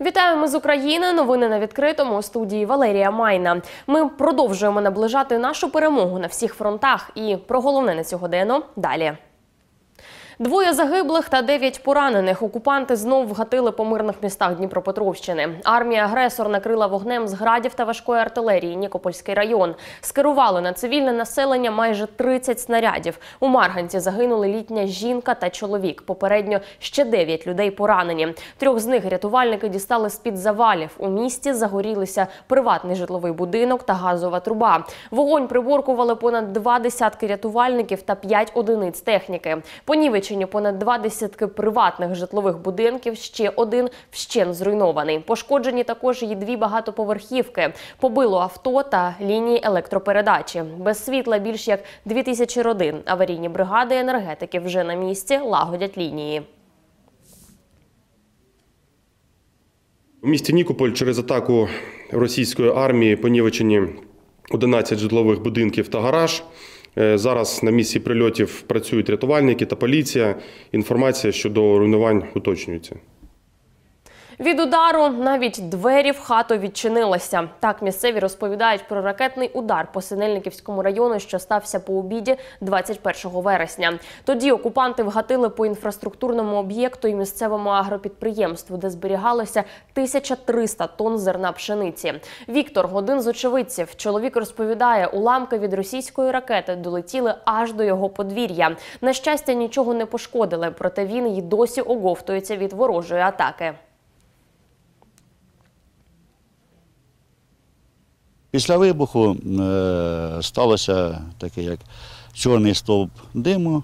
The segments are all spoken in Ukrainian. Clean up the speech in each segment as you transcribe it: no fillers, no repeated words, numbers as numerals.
Вітаємо з України. Новини на відкритому. У студії Валерія Майна. Ми продовжуємо наближати нашу перемогу на всіх фронтах. І про головне на цього дня далі. 2 загиблих та 9 поранених. Окупанти знов вгатили по мирних містах Дніпропетровщини. Армія-агресор накрила вогнем з градів та важкої артилерії Нікопольський район. Скерували на цивільне населення майже 30 снарядів. У Марганці загинули літня жінка та чоловік. Попередньо ще 9 людей поранені. 3 з них рятувальники дістали з-під завалів. У місті загорілися приватний житловий будинок та газова труба. Вогонь приборкували понад 2 десятки рятувальників та 5 одиниць техніки. Понівечені понад 2 десятки приватних житлових будинків, ще 1 вщент зруйнований. Пошкоджені також і 2 багатоповерхівки. Побило авто та лінії електропередачі. Без світла більш як 2000 родин. Аварійні бригади енергетиків вже на місці лагодять лінії. У місті Нікополь через атаку російської армії понівечені 11 житлових будинків та гараж. Зараз на місці прильотів працюють рятувальники та поліція. Інформація щодо руйнувань уточнюється. Від удару навіть двері в хату відчинилися. Так місцеві розповідають про ракетний удар по Синельниківському району, що стався по обіді 21 вересня. Тоді окупанти вгатили по інфраструктурному об'єкту і місцевому агропідприємству, де зберігалося 1300 тонн зерна пшениці. Віктор – один з очевидців. Чоловік розповідає, уламки від російської ракети долетіли аж до його подвір'я. На щастя, нічого не пошкодили, проте він й досі оговтується від ворожої атаки. Після вибуху сталося таке, як чорний стовп диму,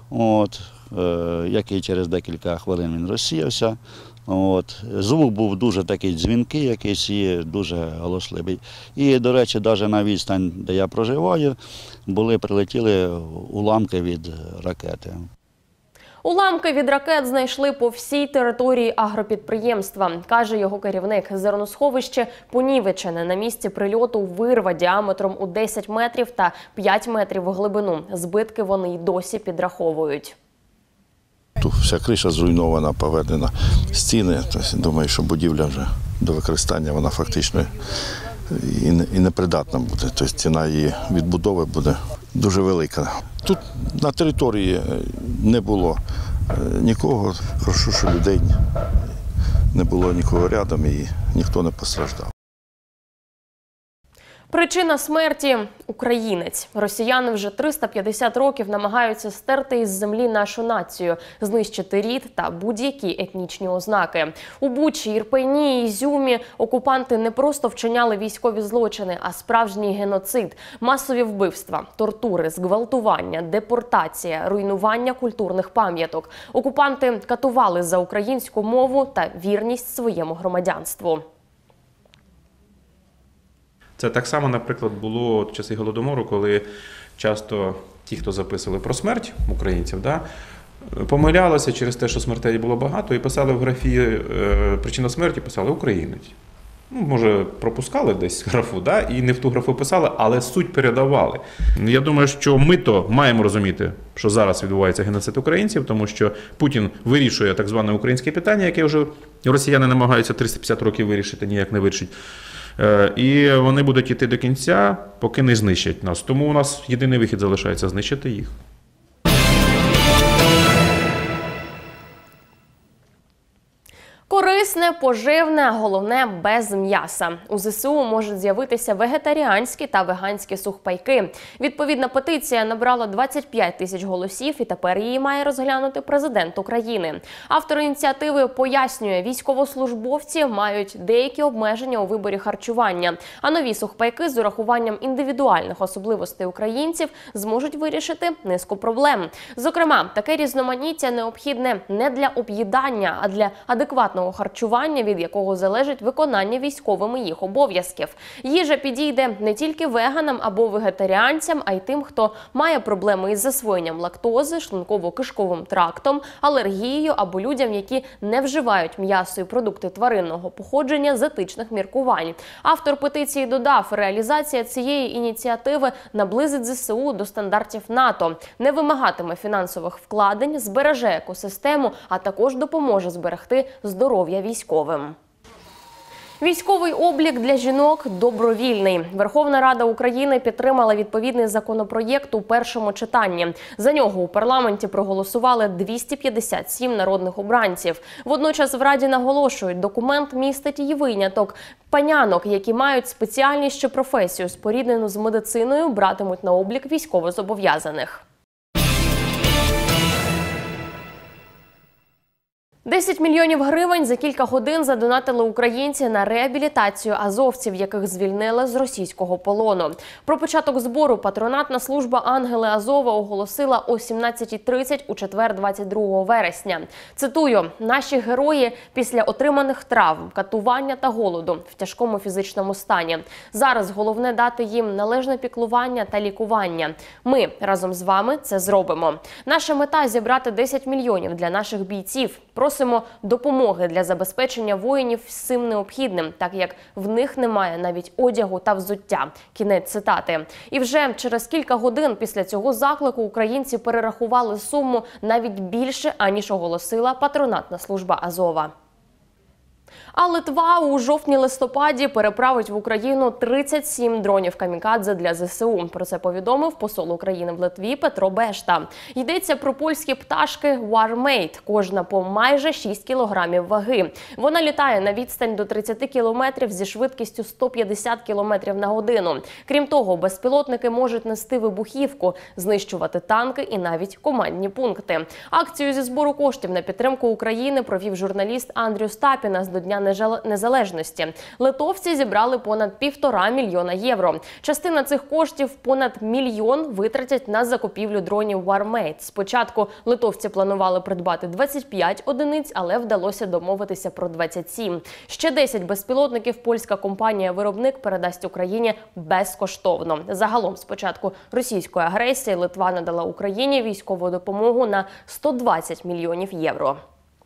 який через декілька хвилин він розсіявся. Звук був дуже такий дзвінкий, якийсь і дуже галасливий. І, до речі, навіть на відстань, де я проживаю, прилетіли уламки від ракети. Уламки від ракет знайшли по всій території агропідприємства, каже його керівник. Зерносховище понівечене. На місці прильоту вирва діаметром у 10 метрів та 5 метрів у глибину. Збитки вони й досі підраховують. Тут вся криша зруйнована, поведена стіни. Тобто, думаю, що будівля вже до використання вона фактично і непридатна буде. Тобто ціна її відбудови буде дуже велика. Тут на території не було нікого. Хорошо, що людей не було нікого рядом і ніхто не постраждав. Причина смерті – українець. Росіяни вже 350 років намагаються стерти із землі нашу націю, знищити рід та будь-які етнічні ознаки. У Бучі, Ірпені і Ізюмі окупанти не просто вчиняли військові злочини, а справжній геноцид. Масові вбивства, тортури, зґвалтування, депортація, руйнування культурних пам'яток. Окупанти катували за українську мову та вірність своєму громадянству. Це так само, наприклад, було в часи Голодомору, коли часто ті, хто записували про смерть українців, помилялися через те, що смертей було багато, і писали в графі «причина смерті» писали «українець». Може, пропускали десь графу, і не в ту графу писали, але суть передавали. Я думаю, що ми то маємо розуміти, що зараз відбувається геноцид українців, тому що Путін вирішує так зване українське питання, яке вже росіяни намагаються 350 років вирішити, ніяк не вирішить. І вони будуть йти до кінця, поки не знищать нас. Тому у нас єдиний вихід залишається – знищити їх. Корисне, поживне, а головне – без м'яса. У ЗСУ можуть з'явитися вегетаріанські та веганські сухпайки. Відповідна петиція набрала 25 тисяч голосів і тепер її має розглянути президент України. Автор ініціативи пояснює, військовослужбовці мають деякі обмеження у виборі харчування, а нові сухпайки з урахуванням індивідуальних особливостей українців зможуть вирішити низку проблем. Зокрема, таке різноманіття необхідне не для об'їдання, а для адекватного харчування, від якого залежить виконання військовими їх обов'язків. Їжа підійде не тільки веганам або вегетаріанцям, а й тим, хто має проблеми із засвоєнням лактози, шлунково-кишковим трактом, алергією або людям, які не вживають м'ясо і продукти тваринного походження з етичних міркувань. Автор петиції додав, реалізація цієї ініціативи наблизить ЗСУ до стандартів НАТО, не вимагатиме фінансових вкладень, збереже екосистему, а також допоможе зберегти здоров'я військовим. Військовий облік для жінок добровільний. Верховна Рада України підтримала відповідний законопроєкт у першому читанні. За нього у парламенті проголосували 257 народних обранців. Водночас в Раді наголошують, документ містить і виняток. Панянок, які мають спеціальність чи професію, споріднену з медициною, братимуть на облік військовозобов'язаних. 10 мільйонів гривень за кілька годин задонатили українці на реабілітацію азовців, яких звільнили з російського полону. Про початок збору патронатна служба «Ангели Азова» оголосила о 17:30 у четвер 22 вересня. Цитую: «Наші герої після отриманих травм, катування та голоду в тяжкому фізичному стані. Зараз головне дати їм належне піклування та лікування. Ми разом з вами це зробимо. Наша мета – зібрати 10 мільйонів для наших бійців. Просимо допомоги для забезпечення воїнів всім необхідним, так як в них немає навіть одягу та взуття». Кінець цитати. І вже через кілька годин після цього заклику українці перерахували суму навіть більше, аніж оголосила патронатна служба Азова. А Литва у жовтні-листопаді переправить в Україну 37 дронів камікадзе для ЗСУ. Про це повідомив посол України в Литві Петро Бешта. Йдеться про польські пташки Warmate, кожна по майже 6 кілограмів ваги. Вона літає на відстань до 30 кілометрів зі швидкістю 150 кілометрів на годину. Крім того, безпілотники можуть нести вибухівку, знищувати танки і навіть командні пункти. Акцію зі збору коштів на підтримку України провів журналіст Андрю Стапінас до Дня Незалежності. Литовці зібрали понад 1,5 мільйона євро. Частина цих коштів, понад 1 мільйон, витратять на закупівлю дронів Warmate. Спочатку литовці планували придбати 25 одиниць, але вдалося домовитися про 27. Ще 10 безпілотників польська компанія-виробник передасть Україні безкоштовно. Загалом, з початку російської агресії, Литва надала Україні військову допомогу на 120 мільйонів євро.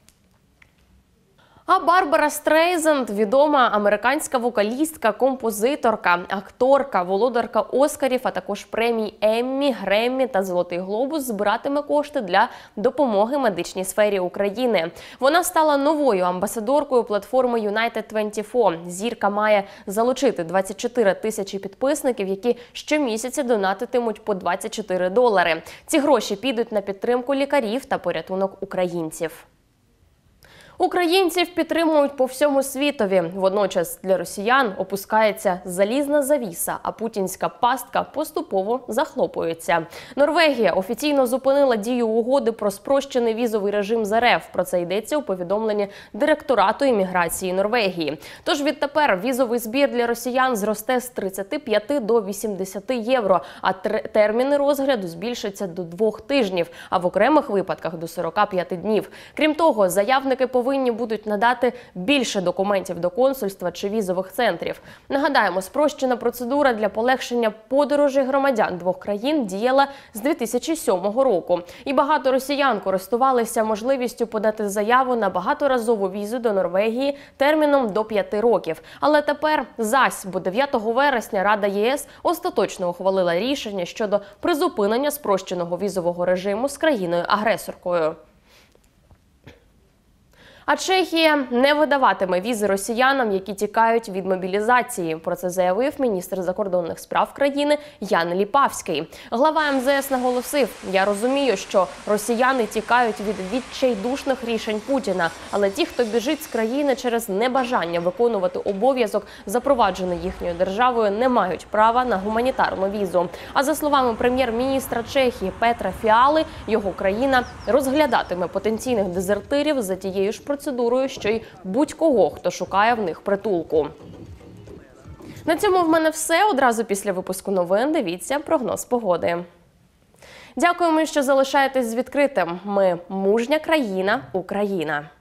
А Барбара Стрейзанд – відома американська вокалістка, композиторка, акторка, володарка Оскарів, а також премій Еммі, Греммі та Золотий глобус, збиратиме кошти для допомоги медичній сфері України. Вона стала новою амбасадоркою платформи United24. Зірка має залучити 24 тисячі підписників, які щомісяця донатитимуть по $24. Ці гроші підуть на підтримку лікарів та порятунок українців. Українців підтримують по всьому світові. Водночас для росіян опускається залізна завіса, а путінська пастка поступово захлопується. Норвегія офіційно зупинила дію угоди про спрощений візовий режим з РФ. Про це йдеться у повідомленні Директорату імміграції Норвегії. Тож відтепер візовий збір для росіян зросте з 35 до 80 євро, а терміни розгляду збільшаться до 2 тижнів, а в окремих випадках до 45 днів. Крім того, заявники повинні будуть надати більше документів до консульства чи візових центрів. Нагадаємо, спрощена процедура для полегшення подорожей громадян двох країн діяла з 2007 року. І багато росіян користувалися можливістю подати заяву на багаторазову візу до Норвегії терміном до 5 років. Але тепер зась, бо 9 вересня Рада ЄС остаточно ухвалила рішення щодо призупинення спрощеного візового режиму з країною-агресоркою. А Чехія не видаватиме візи росіянам, які тікають від мобілізації. Про це заявив міністр закордонних справ країни Ян Ліпавський. Глава МЗС наголосив: «Я розумію, що росіяни тікають від відчайдушних рішень Путіна, але ті, хто біжить з країни через небажання виконувати обов'язок, запроваджений їхньою державою, не мають права на гуманітарну візу». А за словами прем'єр-міністра Чехії Петра Фіали, його країна розглядатиме потенційних дезертирів за тією ж процедурою, що й будь-кого, хто шукає в них притулку. На цьому в мене все. Одразу після випуску новин дивіться прогноз погоди. Дякуємо, що залишаєтесь з відкритим. Ми – мужня країна, Україна.